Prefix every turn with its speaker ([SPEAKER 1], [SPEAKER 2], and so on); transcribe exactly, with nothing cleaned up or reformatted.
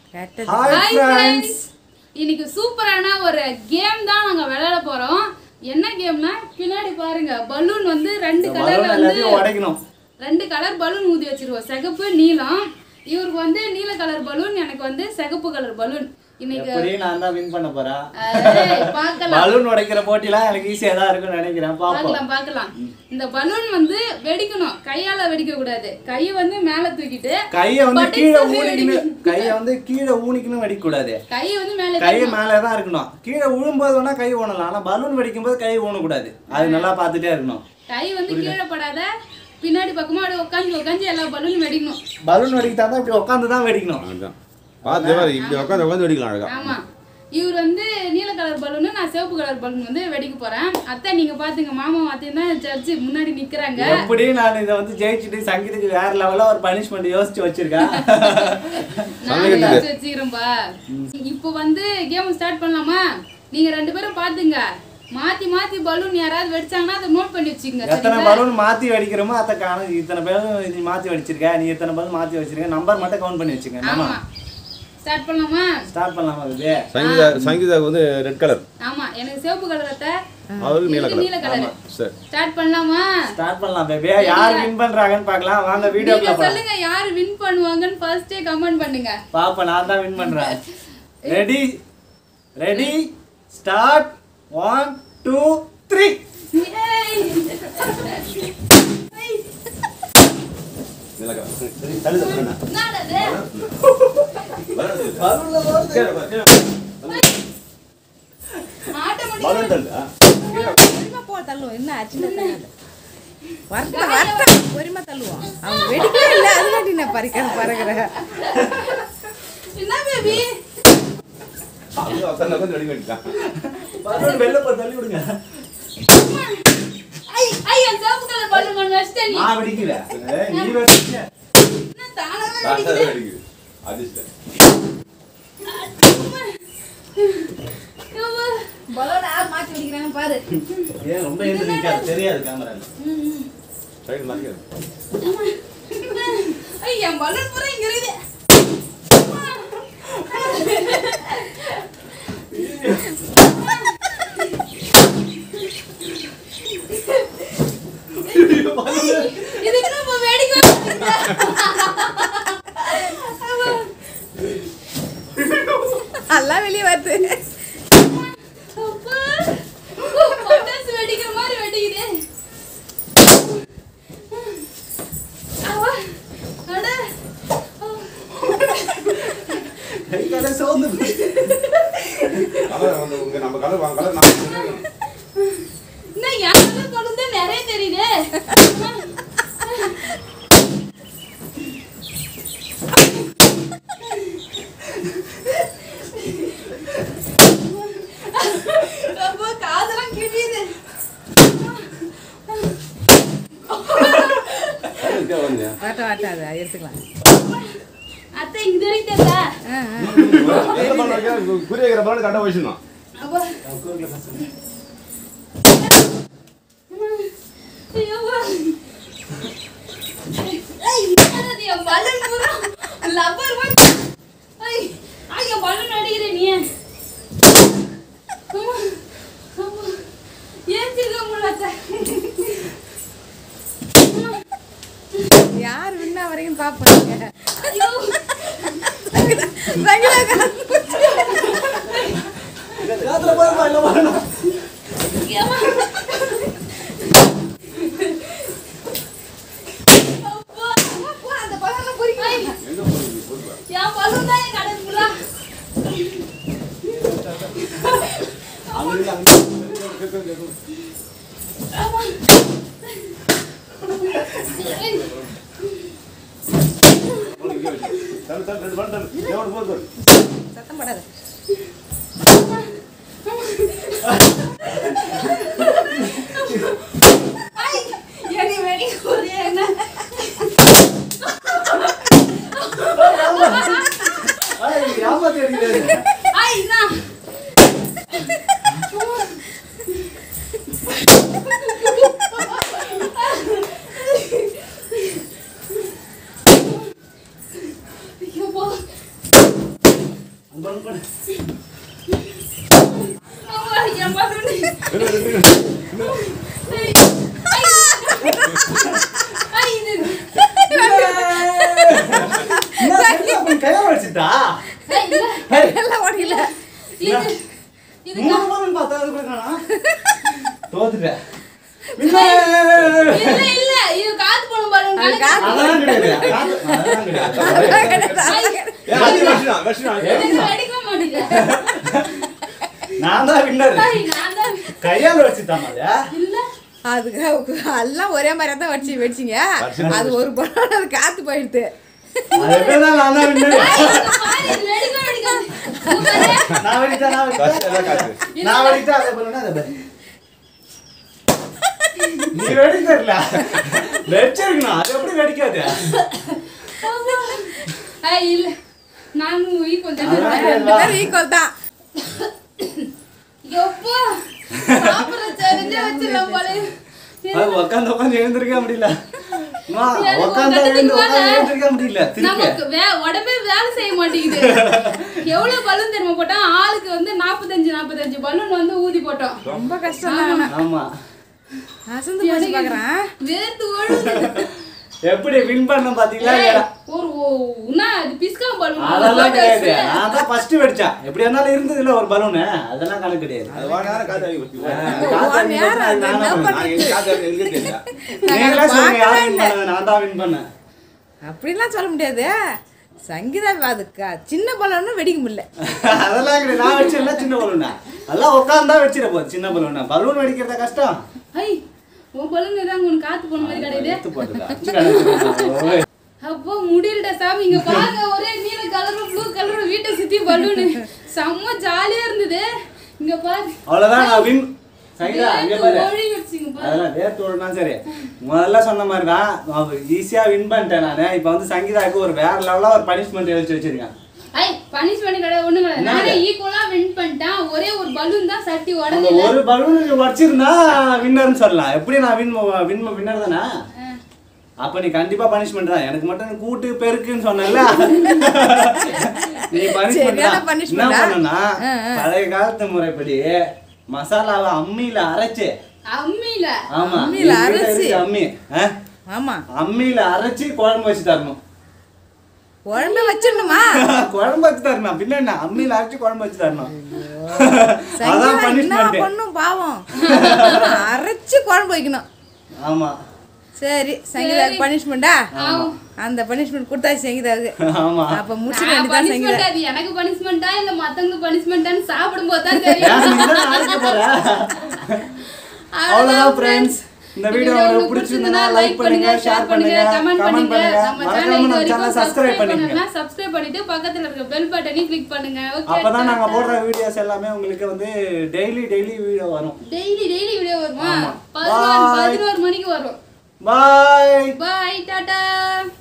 [SPEAKER 1] Hi friends. இன்னைக்கு சூப்பரான ஒரு கேம் தான் நாங்க விளையாட போறோம். என்ன கேம்னா பின்னாடி பாருங்க பலூன் வந்து ரெண்டு கலர்ல வந்து உடைக்கணும். ரெண்டு கலர் பலூன் ஊதி வச்சிருவோம். சிகப்பு நீலம். இவருக்கு வந்து நீல கலர் பலூன், எனக்கு வந்து சிகப்பு கலர் பலூன். இன்னைக்கு
[SPEAKER 2] அப்படியே நான் தான் வின் பண்ண போறேன்.
[SPEAKER 1] ஏய் பார்க்கலாம்.
[SPEAKER 2] பலூன் உடைக்கிற போட்டில எனக்கு ஈஸியா தான் இருக்கும்னு நினைக்கிறேன். பாப்போம்.
[SPEAKER 1] பார்க்கலாம் பார்க்கலாம். இந்த பலூன் வந்து வெடிக்கணும். கையால வெடிக்க கூடாது. கை வந்து மேல தூக்கிட்டு
[SPEAKER 2] கையை வந்து கீழ ஊனிக்கணும். கையை வந்து கீழ ஊனிக்கணும் வெடிக்க கூடாது.
[SPEAKER 1] கை வந்து மேல
[SPEAKER 2] கை மேல தான் இருக்கணும். கீழ விழும்போது வேணா கை ஊனலாம். ஆனா பலூன் வெடிக்கும்போது கை ஊன கூடாது. அது நல்லா பார்த்துட்டே இருக்கணும்.
[SPEAKER 1] கை வந்து கீழ படாத பின்னாடி பக்கமா அப்படியே உட்காந்து உட்காந்து எல்லா பலூனும் வெடிக்கணும்.
[SPEAKER 2] பலூன் வெடிக்கிட்டா இப்படி உட்காந்து தான் வெடிக்கணும்.
[SPEAKER 3] அதான் பாத்து வர இப்படி உட்காந்து உட்காந்து வெடிக்கலாம் அழகா.
[SPEAKER 1] ஆமா. இவர் வந்து நீல கலர் பலூன், நான் சிவப்பு கலர் பலூன் வந்து வெடிக்க போறேன். அத்தை நீங்க பாத்துங்க, மாமா பாத்தீங்கன்னா சர்ச்சு முன்னாடி நிக்கறாங்க.
[SPEAKER 2] எப்படி நான் இத வந்து ஜெயிச்சிட்டு சங்கீதத்துக்கு வேற லெவல்ல ஒரு பனிஷ்மென்ட் யோசிச்சு வச்சிருக்கேன்.
[SPEAKER 1] நான் யோசிச்சு வச்சிரேன்பா. இப்போ வந்து கேம் ஸ்டார்ட் பண்ணலாமா? நீங்க ரெண்டு பேரும் பாத்துங்க. மாத்தி மாத்தி பலூன் யாராவது வெடிச்சாங்கன்னா அதை நோட் பண்ணி வச்சுக்கங்க.
[SPEAKER 2] எத்தனை பலூன் மாத்தி வெடிக்கிறோமோ அத காண இத்தனை பலூன் நீ மாத்தி வெடிச்சிருக்க, நீ எத்தனை பலூன் மாத்தி வச்சிருக்க, நம்பர் மட்டும் கவுண்ட் பண்ணி வச்சுங்க. ஆமா.
[SPEAKER 1] ஸ்டார்ட் பண்ணலாமா?
[SPEAKER 2] ஸ்டார்ட் பண்ணலாமா பேபி?
[SPEAKER 3] சங்கீதா சங்கீதாக்கு வந்து ரெட் கலர்.
[SPEAKER 1] ஆமா, எனக்கு சிவப்பு கலர் அத்தை.
[SPEAKER 3] அவருக்கு நீல கலர்.
[SPEAKER 1] நீல கலர்.
[SPEAKER 3] சரி.
[SPEAKER 1] ஸ்டார்ட் பண்ணலாமா?
[SPEAKER 2] ஸ்டார்ட் பண்ணலாம் பேபி. யார் வின் பண்றாங்கன்னு பார்க்கலாம். வாங்க வீடியோக்குள்ள
[SPEAKER 1] நீங்க
[SPEAKER 2] போலாம்.
[SPEAKER 1] சொல்லுங்க யார் வின் பண்ணுவாங்கன்னு ஃபர்ஸ்டே கமெண்ட் பண்ணுங்க.
[SPEAKER 2] பாப்பா நான் தான் வின் பண்றேன். Ready ready start. one two three.
[SPEAKER 1] ஏய்
[SPEAKER 3] நீல கலர். சரி தள்ளு தள்ளு.
[SPEAKER 1] என்னது?
[SPEAKER 2] பலூன்ல போடு.
[SPEAKER 1] ஆட்டோமேட்டிக்கா
[SPEAKER 3] பலூன் தள்ளு.
[SPEAKER 4] பொறுமை போ தள்ளுவோம். என்ன ஆச்சுன்னு தெரியல. வரட்ட வரட்ட பொறுமை தள்ளுவோம். அவங்க வெடிக்கவே இல்லை, அதுக்காண்டி நான் பறிக்க பறக்குற.
[SPEAKER 1] என்ன பேபி?
[SPEAKER 3] அது உட்காந்து உட்காந்து வெடி வெடிக்கலாம்.
[SPEAKER 2] பலூன் வெளில போ தள்ளி விடுங்க.
[SPEAKER 1] ஐ ஐ அந்த சிவப்பு கலர் பலூன் ஒன்னு வச்சிட்டே நீ.
[SPEAKER 2] நான் வெடிக்கல. ஏய் நீ வெடிச்ச.
[SPEAKER 1] என்ன தானாவே
[SPEAKER 3] ராசா
[SPEAKER 1] வெடிக்குது?
[SPEAKER 3] வெடிக்குது. அதிர்ஷ்டம்.
[SPEAKER 1] யோவா பலூன் யார் மாத்தி வெடிக்கறாங்க பாரு.
[SPEAKER 2] ஏன் ரொம்ப ஏந்து நிக்காது, தெரியாது கேமரால.
[SPEAKER 3] சைடு மாத்திக்க.
[SPEAKER 1] ஐ என் பலூன் பூரா இங்க இருக்குது. இதுக்கு நம்ம வேடிக்கை
[SPEAKER 4] எல்லாம் வெளியே வருது.
[SPEAKER 1] அப்பா பட்டாசு வெடிக்கிற மாதிரி வெடிக்குது. அவா அட
[SPEAKER 2] கை கால சோந்து.
[SPEAKER 3] கலர் வந்து உங்க நம்ம கலர் வாங்க கலர் நான்
[SPEAKER 1] என்ன யாருக்கு கொண்டு நிறைய தெரியுது. அப்பா காதெல்லாம் கிழியுது.
[SPEAKER 3] இங்க வந்து
[SPEAKER 4] வரட்ட வரட்ட அதை எடுத்துக்கலாம்.
[SPEAKER 1] அத்தை இங்க தெரியுதா?
[SPEAKER 4] ஆ ஆ.
[SPEAKER 3] என்ன பண்றீங்க? குறியேற பால் கட்ட வச்சிரணும்.
[SPEAKER 1] அப்பா ஐயோ ஐய் என்னது என் பலூன் பூரா லப்பர் மாதிரி. ஐய் ஐயோ பலூன் அடிக்குற நீ. அம்மா அம்மா ஏன் திருக முடியல?
[SPEAKER 4] யார் வின்னா வரைக்கும் பாப்பீங்க.
[SPEAKER 1] ஐயோ
[SPEAKER 4] சங்கீதா
[SPEAKER 2] காதுல பாருமா இல்ல வரணும்.
[SPEAKER 1] ஏமா அப்பா அப்பா அந்த பலூன்ல பொறிக்க.
[SPEAKER 3] எங்க போறீங்க? போடுவா.
[SPEAKER 1] என் பலூன் தான் என் கடன் ஃபுல்லா.
[SPEAKER 2] அங்க அங்க
[SPEAKER 1] ஆமா
[SPEAKER 3] தள்ளு தள்ளு ரெண்டு பால் தள்ளு. எவ்வளவு போடு போடு.
[SPEAKER 4] சத்தம் போடாத.
[SPEAKER 1] ஐய் ஏனி வெடி ஒரே என்ன.
[SPEAKER 2] ஐய் யாமத்தை அடிக்குது.
[SPEAKER 1] ஐய் நான் ஐயோ
[SPEAKER 2] அந்த பலூன் போடு.
[SPEAKER 1] அம்மா, என் பலூனு. ஐ, இது.
[SPEAKER 2] என்ன சரியா போய் கையால வச்சிட்டா?
[SPEAKER 1] ஐ, இல்ல.
[SPEAKER 2] ஏய்,
[SPEAKER 4] எல்லாம் ஓடில.
[SPEAKER 1] இது. இது
[SPEAKER 2] மூணு பலூன் பார்த்தா அதுக்குள்ள காணோம். தோத்துட்டேன்.
[SPEAKER 1] இல்ல இல்ல இது காத்து போன பலூன்
[SPEAKER 4] அது காத்து
[SPEAKER 2] அதெல்லாம் கிடையாது. காத்து- அதெல்லாம் கிடையாது.
[SPEAKER 3] ஏன் அது வெச்சினா வெச்சினா
[SPEAKER 1] அடிக்க மாட்டீங்க.
[SPEAKER 2] நான் தான் வின்னர்.
[SPEAKER 1] ஐ, நான் தான்
[SPEAKER 2] கையால வச்சுட்டாமா அது?
[SPEAKER 1] இல்ல.
[SPEAKER 4] அதுக்கு எல்லாம் ஒரே மாதிரியா தான் வச்சு வச்சிங்க. அது ஒரு பலூன் அது காத்து போயிடுது.
[SPEAKER 2] அது எப்படிதான் நான் தான் winner.
[SPEAKER 1] பாரு, இது வெடிக்க வெடிக்காது. சூப்பரே.
[SPEAKER 2] நான் வெடிச்சா, நான் வெடிச்சா.
[SPEAKER 3] காசு எல்லாம் காசு
[SPEAKER 2] நான் வெடிச்சா அதை பண்ணுனா அதை பண்ணு. நீ வெடிக்கல. வெடிச்சிருக்கணும். அது எப்படி வெடிக்காது?
[SPEAKER 1] ஐ, இல்ல. நானும் ஈக்குவல் தான்.
[SPEAKER 4] ரெண்டு பேரும் ஈக்குவல் தான்.
[SPEAKER 1] எப்போ சாப்பிடுற தெரிஞ்ச வச்சிடலாம் போல.
[SPEAKER 2] அது உட்காந்து உட்காந்து எழுந்திருக்க முடியல. அம்மா,
[SPEAKER 1] எனக்கு
[SPEAKER 2] உட்காந்து
[SPEAKER 1] ஒரு
[SPEAKER 2] எழுந்து
[SPEAKER 1] கட்டத்துக்கு
[SPEAKER 2] உட்காந்து
[SPEAKER 1] மேல
[SPEAKER 2] எழுந்திருக்க முடியல. திருப்பி.
[SPEAKER 1] நமக்கு வே- உடம்பே வேலை செய்ய மாட்டேங்குது. எவ்வளவு பலூன் தெரியுமா போட்டோம்? ஆளுக்கு வந்து நாற்பத்தஞ்சு நாற்பத்தஞ்சு பலூன் வந்து ஊதி போட்டோம்.
[SPEAKER 4] ரொம்ப கஷ்டம் தான்.
[SPEAKER 2] ஆமா.
[SPEAKER 4] அசந்து போச்சு பாக்குறேன்.
[SPEAKER 1] வேர்த்து ஓடுது.
[SPEAKER 2] எப்படி வின் பண்ண பாத்தீங்களா
[SPEAKER 1] ஏய்,
[SPEAKER 2] இல்லையா?
[SPEAKER 1] ஒரு ஓ- உன்னா அது பிஸ்கா பலூன்
[SPEAKER 2] அதெல்லாம் கிடையாது. நான் தான் ஃபர்ஸ்ட் வெடிச்சேன். எப்படி இருந்தாலும் இருந்தது இல்ல ஒரு பலூனு. அதெல்லாம் கணக்கு கிடையாது.
[SPEAKER 3] அது வாங்க நேரம் காத்து அடி வச்சு
[SPEAKER 2] காத்து அடிக்கும் போது அது நானா பண்ணேன்.
[SPEAKER 3] நான் எங்க காத்து அடி எங்க தெரியல
[SPEAKER 2] நீங்களே சொல்லுங்க யார் வின் பண்ணது? நான் தான் வின் பண்ணேன்.
[SPEAKER 4] அப்படிலாம் சொல்ல முடியாது. சங்கீதா அது க- சின்ன பலூன்னு வெடிக்க முடியல.
[SPEAKER 2] அதெல்லாம் கிடையாது. நான் வெடிச்சேன்ல சின்ன பலூனா. எல்லாம் உட்கார்ந்தா வெடிச்சிட போகுது சின்ன பலூனா. பலூன் வெடிக்கிறதா கஷ்டம்.
[SPEAKER 1] ஐ, உன் பலூன் ஏதாவது உனக்கு காத்து போன மாதிரி கிடையாது.
[SPEAKER 2] எடுத்து போட்டுடா. அச்சு கணக்கு.
[SPEAKER 1] அப்போ முடியலடா சாமி. இங்க பாருங்க, ஒரே நீல கலரும் ப்ளூ கலரும் வீட்டை சுத்தி பலூனு செம்ம ஜாலியா இருந்தது. இங்க பாரு.
[SPEAKER 2] அவ்வளவுதான் நான் வின். சங்கீதா அங்க பாரு.
[SPEAKER 1] ஒழிச்சிங்க பாரு.
[SPEAKER 2] அதெல்லாம் வேர்த்து ஓடுனா சரி. முதல்ல சொன்ன மாதிரி தான் ஈஸியா வின் பண்ணிட்டேன் நானு. இப்போ வந்து சங்கீதாவுக்கு ஒரு வேற லெவலா ஒரு பனிஷ்மெண்ட் எழுதி வச்சிருக்கேன்.
[SPEAKER 1] ஐ, பனிஷ்மெண்ட் கிடையாது, ஒண்ணும் கிடையாது.
[SPEAKER 2] என்ன?
[SPEAKER 1] நானே ஈக்குவலா வின் பண்ணிட்டேன். ஒரே ஒரு பலூன் தான் சட்டி
[SPEAKER 2] அந்த
[SPEAKER 1] உடஞ்சது.
[SPEAKER 2] ஒரு பலூன் உடைச்சிருந்தா வின்னர்னு சொல்லலாம். எப்படி நான் வின் வின் வின்னர் தானே? அப்ப நீ கண்டிப்பா பனிஷ்மெண்ட் தான். எனக்கு மட்டும் கூட்டு பெருக்குன்னு சொன்னல. நீ பனிஷ்மெண்ட்
[SPEAKER 4] சரியான
[SPEAKER 2] தான். என்ன
[SPEAKER 4] punishment ஆ?
[SPEAKER 2] பண்ணனா பழைய காலத்து முறைப்படி மசாலாவை அம்மியில அரைச்சு.
[SPEAKER 1] அம்மில
[SPEAKER 2] ஆமா
[SPEAKER 4] அம்மியில
[SPEAKER 2] எங்க வீட்ல
[SPEAKER 4] அரைச்சு?
[SPEAKER 2] இருக்கு அம்மி. ஆ?
[SPEAKER 4] ஆமா,
[SPEAKER 2] அம்மியில அரைச்சு குழம்பு வச்சு தரணும்.
[SPEAKER 4] குழம்பு வச்சிடணுமா?
[SPEAKER 2] குழம்பு வச்சு தரணும். பின்ன என்ன அம்மியில அரைச்சு குழம்பு வச்சு தரணும்.
[SPEAKER 4] சங்கீதா
[SPEAKER 2] அதான்
[SPEAKER 4] என்ன
[SPEAKER 2] பனிஷ்மெண்ட்.
[SPEAKER 4] பண்ணும் பாவம். அரைச்சு குழம்பு வைக்கணும்.
[SPEAKER 2] ஆமா
[SPEAKER 4] சரி, சங்கீதாவுக்கு பனிஷ்மெண்டா?
[SPEAKER 1] ஆமா.
[SPEAKER 4] அந்த பனிஷ்மெண்ட் கொடுத்தாச்சு சங்கீதாவுக்கு.
[SPEAKER 2] ஆமா.
[SPEAKER 4] அப்ப முடிச்சிட
[SPEAKER 1] நான்
[SPEAKER 4] வேண்டியதான்
[SPEAKER 1] punishment
[SPEAKER 4] சங்கீதா.
[SPEAKER 1] அது எனக்கு பனிஷ்மெண்டா இல்ல மத்தவங்களுக்கு பனிஷ்மெண்டான்னு சாப்பிடும்போது தான் தெரியும்.
[SPEAKER 2] ஏன் நீ தான் அரைக்க போற? அவ்வளவுதான் ஃப்ரெண்ட்ஸ். இந்த வீடியோ உங்களுக்கு பிடிச்சிருந்தா லைக் பண்ணுங்க, ஷேர் பண்ணுங்க, கமெண்ட் பண்ணுங்க.
[SPEAKER 1] நம்ம
[SPEAKER 2] மறக்காம
[SPEAKER 1] சேனலை
[SPEAKER 2] நம்ம
[SPEAKER 1] இது
[SPEAKER 2] சேனலை
[SPEAKER 1] வரைக்கும்
[SPEAKER 2] சப்ஸ்கிரைப்
[SPEAKER 1] சப்ஸ்கிரைப்
[SPEAKER 2] பண்ணுங்க.
[SPEAKER 1] பண்ணலனா சப்ஸ்கிரைப் பண்ணிட்டு பக்கத்துல இருக்க பெல் பட்டனை கிளிக் பண்ணுங்க. ஓகே.
[SPEAKER 2] அப்பதான் நாங்க போடுற வீடியோஸ் எல்லாமே உங்களுக்கு வந்து டெய்லி டெய்லி வீடியோ வரும்.
[SPEAKER 1] டெய்லி டெய்லி வீடியோ வருமா?
[SPEAKER 2] ஆமா.
[SPEAKER 1] பதினொன்று
[SPEAKER 2] Bye.
[SPEAKER 1] பதினொன்று மணிக்கு வரும்.
[SPEAKER 2] பாய்.
[SPEAKER 1] பை டாடா.